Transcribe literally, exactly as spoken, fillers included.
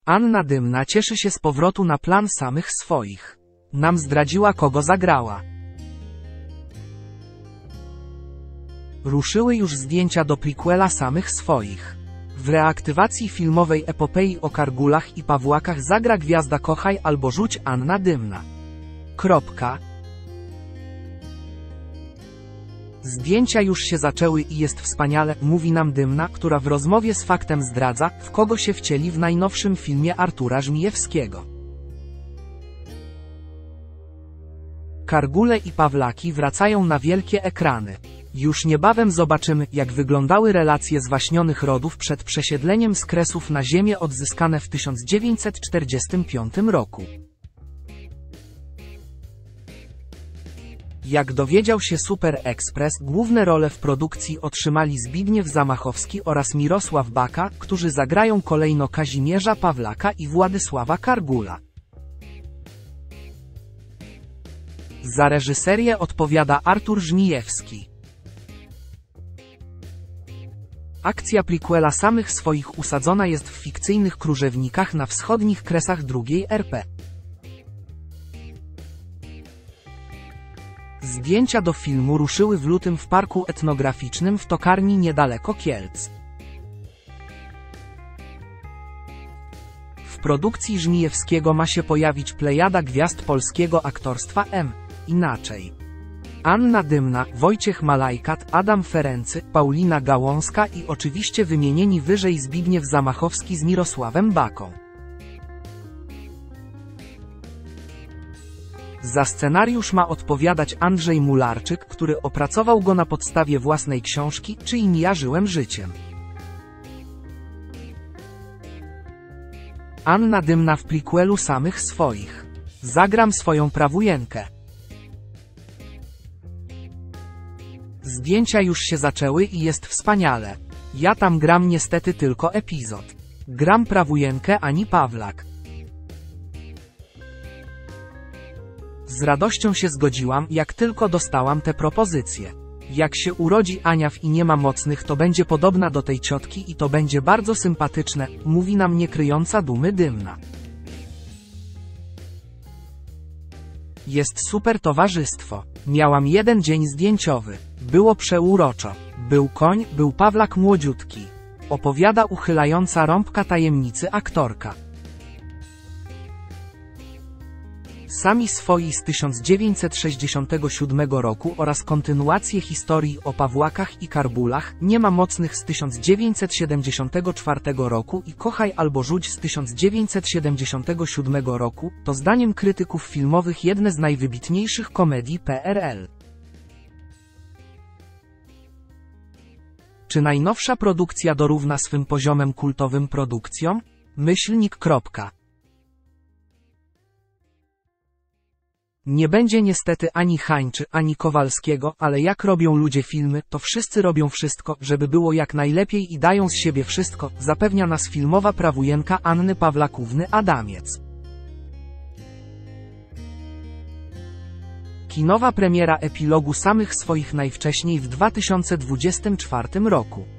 Anna Dymna cieszy się z powrotu na plan Samych swoich. Nam zdradziła, kogo zagrała. Ruszyły już zdjęcia do prequela Samych swoich. W reaktywacji filmowej epopei o Kargulach i Pawłakach zagra gwiazda Kochaj albo rzuć Anna Dymna. Kropka. Zdjęcia już się zaczęły i jest wspaniale, mówi nam Dymna, która w rozmowie z Faktem zdradza, w kogo się wcieli w najnowszym filmie Artura Żmijewskiego. Kargule i Pawlaki wracają na wielkie ekrany. Już niebawem zobaczymy, jak wyglądały relacje zwaśnionych rodów przed przesiedleniem z Kresów na ziemię odzyskane w tysiąc dziewięćset czterdziestym piątym roku. Jak dowiedział się Super Express, główne role w produkcji otrzymali Zbigniew Zamachowski oraz Mirosław Baka, którzy zagrają kolejno Kazimierza Pawlaka i Władysława Kargula. Za reżyserię odpowiada Artur Żmijewski. Akcja prequela Samych swoich usadzona jest w fikcyjnych Krużewnikach na wschodnich Kresach drugiej R P. Zdjęcia do filmu ruszyły w lutym w parku etnograficznym w Tokarni niedaleko Kielc. W produkcji Żmijewskiego ma się pojawić plejada gwiazd polskiego aktorstwa M. Inaczej. Anna Dymna, Wojciech Malajkat, Adam Ferency, Paulina Gałązka i oczywiście wymienieni wyżej Zbigniew Zamachowski z Mirosławem Baką. Za scenariusz ma odpowiadać Andrzej Mularczyk, który opracował go na podstawie własnej książki, Czyim ja żyłem życiem. Anna Dymna w prequelu Samych swoich. Zagram swoją prawujenkę. Zdjęcia już się zaczęły i jest wspaniale. Ja tam gram niestety tylko epizod. Gram prawujenkę ani Pawlak. Z radością się zgodziłam, jak tylko dostałam tę propozycję. Jak się urodzi Aniaw i nie ma mocnych, to będzie podobna do tej ciotki i to będzie bardzo sympatyczne, mówi nam nie kryjąca dumy Dymna. Jest super towarzystwo. Miałam jeden dzień zdjęciowy. Było przeuroczo. Był koń, był Pawlak młodziutki. Opowiada uchylająca rąbka tajemnicy aktorka. Sami swoi z tysiąc dziewięćset sześćdziesiątego siódmego roku oraz kontynuację historii o Pawłakach i Karbulach, Nie ma mocnych z tysiąc dziewięćset siedemdziesiątego czwartego roku i Kochaj albo rzuć z tysiąc dziewięćset siedemdziesiątego siódmego roku, to zdaniem krytyków filmowych jedne z najwybitniejszych komedii P R L. Czy najnowsza produkcja dorówna swym poziomem kultowym produkcjom? Myślnik. Nie będzie niestety ani Hańczy, ani Kowalskiego, ale jak robią ludzie filmy, to wszyscy robią wszystko, żeby było jak najlepiej i dają z siebie wszystko, zapewnia nas filmowa prawujenka Anny Pawłakówny Adamiec. Kinowa premiera epilogu Samych swoich najwcześniej w dwa tysiące dwudziestym czwartym roku.